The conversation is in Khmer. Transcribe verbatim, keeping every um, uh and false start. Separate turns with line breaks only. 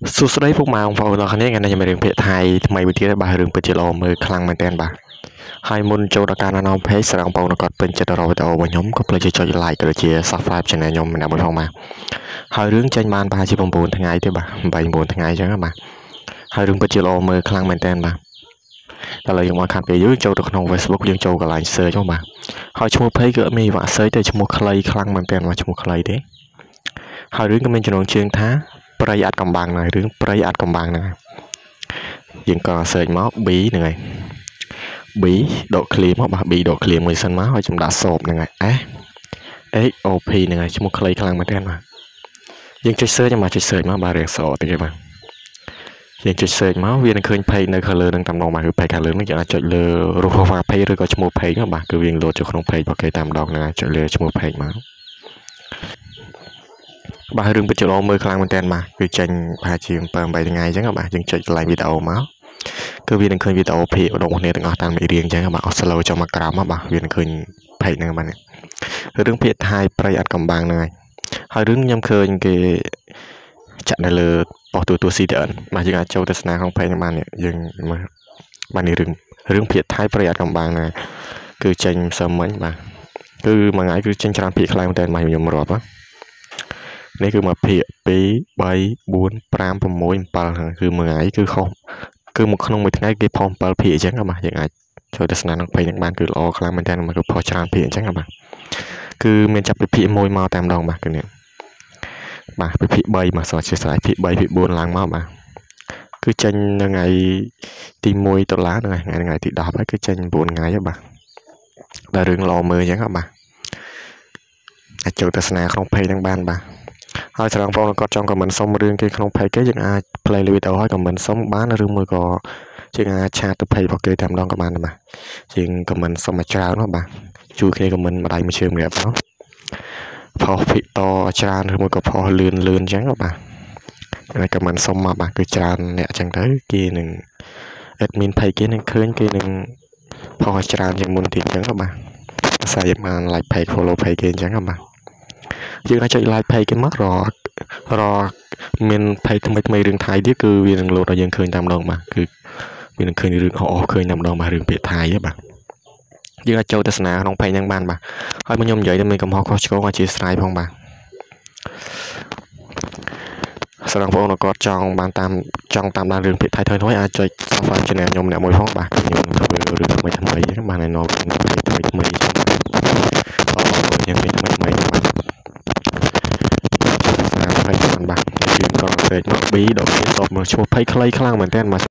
សួស្តីពុកម៉ែបងប្អូនទាំងគ្នាថ្ងៃនេះខ្ញុំមានរឿងភាគថៃថ្មីមួយទៀតហើយបាទរឿងពិតជាល្អមើលខ្លាំងមែនទែនបាទហើយមុនចូលដល់ការណែនាំ page ស្រាប់បងប្អូនគាត់ពេញចិត្តរកវីដេអូរបស់ខ្ញុំក៏ភ្លេចចុច like ក៏ដូចជា subscribe channel ខ្ញុំម្នាក់មួយផងបាទហើយរឿងចេញបានប្រហែលជា9ថ្ងៃទេបាទ8 9ថ្ងៃអញ្ចឹងបាទហើយរឿងពិតជាល្អមើលខ្លាំងមែនទែនបាទឥឡូវយើងមកខាត់ពេលយើងចូលទៅក្នុង Facebook យើងចូលកន្លែង search មកបាទហើយឈ្មោះ page គឺអត់មានវ៉ាក់ search ទេឈ្មោះខ្លីខ្លាំងមែនទែនបាទឈ្មោះខ្លីទេហើយរឿងក៏មានចំណងជើងថាប្រៃអាត់កំបាំងហ្នឹងរឿងប្រៃអាត់កំបាំងហ្នឹងយើងក៏ search មក B ហ្នឹងហើយ B ដក clear មកបាទ B ដក clear មួយសិនមកហើយចំដាក់ shop ហ្នឹងហើយ S X O P ហ្នឹងហើយឈ្មោះខ្លីខ្លាំងមែនទេបាទយើងចុច search មកចុច search មកបាទរៀងសតិចទេបាទយើងចុច search មកវានឹងឃើញ page នៅខាងលើនឹងតាមដងបាទគឺ page ខាងលើនឹងយើងអាចចុចលើរូប profile page ឬក៏ឈ្មោះ page មកបាទគឺវាលោតចូលក្នុង page របស់គេតាមដងហ្នឹងហើយចុចលើឈ្មោះ page មកបាទរឿងពិតជាល្អមើលខ្លាំងមែនទែនបាទគឺចេញប្រហែលជា7 8ថ្ងៃអញ្ចឹងបាទយើងចុចកន្លែងវីដេអូមកគឺវានឹងឃើញវីដេអូភាគរបស់គ្នាទាំងអស់តាមមេរៀងអញ្ចឹងបាទអស់ slow ចូលមកក្រោមមកបាទវានឹងឃើញ page ហ្នឹងបាទរឿងភាគថៃប្រៃអាត់កំបាំងហ្នឹងហើយហើយរឿងខ្ញុំឃើញគេចាក់នៅលើប៉ុស្តិ៍ទូទួល C T N បាទយើងអាចចូលទស្សនាក្នុង page ហ្នឹងបានយើងមើលបាទនេះរឿងរឿងភាគថៃប្រៃអាត់កំបាំងហ្នឹងគឺចេញសឹមមិញបាទគឺមួយថ្ងៃគឺចេញច្រើនភាគខ្លាំងមែនទែនបាទខ្ញុំរាប់ណានេះគឺមកភាគ2 3 4 5 6 7ហ្នឹងគឺមួយថ្ងៃគឺខុសគឺមកក្នុងមួយថ្ងៃគេផុស7ភាគអញ្ចឹងបាទយើងអាចចូលទស្សនាក្នុង page ហ្នឹងបានគឺល្អខ្លាំងមែនទែនមកគឺផុសច្រើនភាគអញ្ចឹងបាទគឺមានចាប់ពីភាគ1មកតែម្ដងបាទគឺនេះបាទពីភាគ3មកសោះជាស្រ័យភាគ3ភាគ4ឡើងមកបាទគឺចេញនៅថ្ងៃទី1តុលាថ្ងៃថ្ងៃទី10ហើយគឺចេញ9ថ្ងៃហើយបាទដល់រឿងល្អមើលអញ្ចឹងបាទអាចចូលទស្សនាក្នុង page ហ្នឹងបានបាទហើយស្រងបងគាត់ចង់ comment សុំរឿងគេក្នុង page គេយើងអាច play វីដេអូឲ្យ comment សុំបានឬមួយក៏យើងអាចឆាតទៅ page របស់គេតែម្ដងក៏បានដែរបាទយើង comment សុំឲ្យច្រើនណាបាទជួយគ្នា comment ម្ដាយមួយជើងម្នាក់ទៅផុសភិកតច្រើនឬមួយក៏ផុសលឿនលឿនអញ្ចឹងបាទហើយ comment សុំមកបាទគឺច្រើនអ្នកអញ្ចឹងទៅគេនឹង admin page គេនឹងឃើញគេនឹងផុសឲ្យច្រើនជាងមុនទៀតអញ្ចឹងបាទអាស្រ័យបាន like page follow page គេអញ្ចឹងបាទយើងអាចចុច like page គេមករករមាន page ថ្មីថ្មីរឿងថៃទៀតគឺវានឹងលោតឲ្យយើងឃើញតាមម្ដងបាទគឺវានឹងឃើញរឿងអស់អស់ឃើញតាមម្ដងបាទរឿងពាក្យថៃបាទយើងអាចចូលទស្សនាក្នុង page ហ្នឹងបានបាទហើយមកខ្ញុំនិយាយទៅមានកំហុសខុសឆ្គងអធិស្ឋានផងបាទសម្រាប់បងប្អូនគាត់ចង់បានតាមចង់តាមដានរឿងពាក្យថៃថ្មីថ្មីអាចចុច subscribe channel ខ្ញុំម្នាក់មួយផងបាទខ្ញុំធ្វើរឿងថ្មីថ្មីអញ្ចឹងបាទណែនាំថ្មីថ្មីថ្មីអញ្ចឹងយើងមានថ្មីថ្មីបាទបាទយើងក៏ search មក B ដល់គេតបមកឈ្មោះ page ខ្លីខ្លាំងមែនតើបាទ